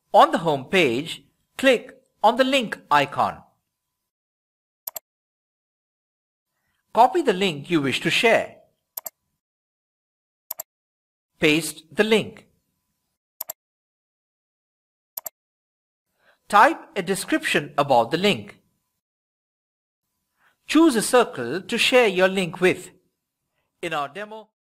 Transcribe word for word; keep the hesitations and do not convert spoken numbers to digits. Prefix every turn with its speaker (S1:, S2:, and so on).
S1: On the home page, click on the link icon. Copy the link you wish to share. Paste the link. Type a description about the link. Choose a circle to share your link with. In our demo,